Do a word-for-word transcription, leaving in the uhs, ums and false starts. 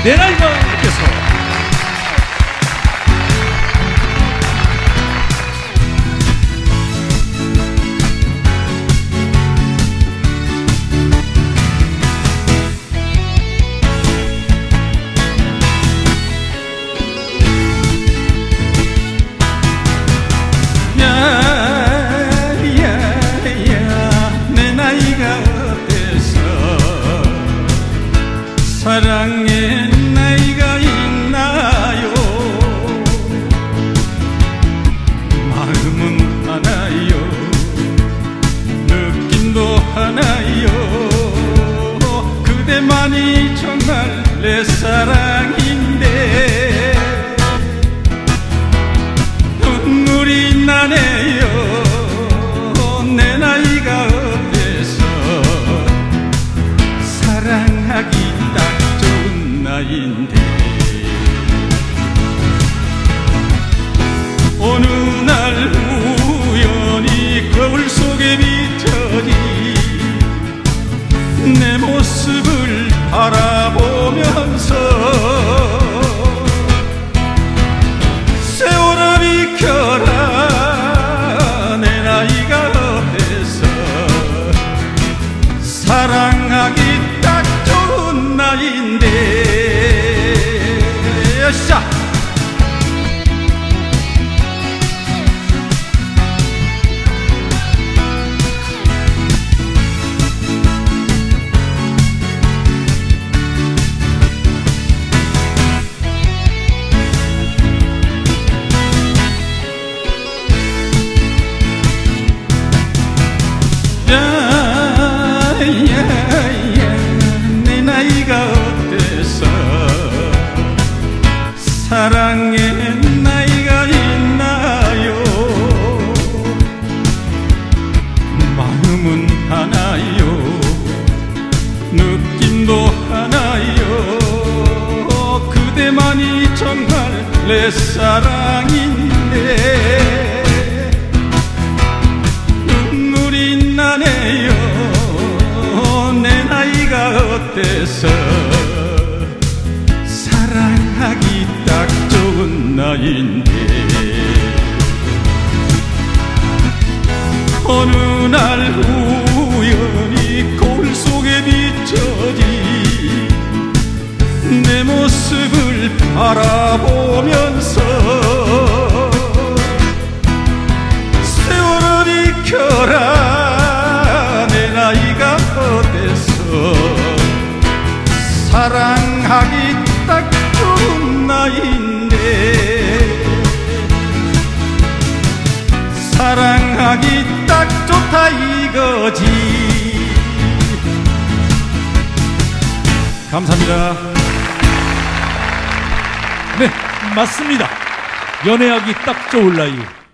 내 나이가 어때서. 사랑의 나이가 있나요? 마음은 하나요, 느낌도 하나요. 그대만이 정말 내 사랑인데 눈물이 나네요. 내 나이가 어때서 사랑하기 딱 나인데 어느 날 우연히 거울 속에 비춰진 내 모습을 바라보면서 세월아 비켜라 내 나이가 어때서 사랑하기 딱 좋은 나이인데. 샤! 야, 야, 야, 내 나이가 어때서 사랑의 나이가 있나요? 마음은 하나요, 느낌도 하나요. 그대만이 정말 내 사랑인데 눈물이 나네요. 내 나이가 어때서 사랑하기 딱 좋은 나이인데 어느 날 우연히 거울 속에 비춰진 내 모습을 바라보면서 세월아 비켜라 내 나이가 어때서 사랑하기 딱 좋은 나이인데 사랑하기 딱 좋다 이거지. 감사합니다. 네, 맞습니다. 연애하기 딱 좋을 나이.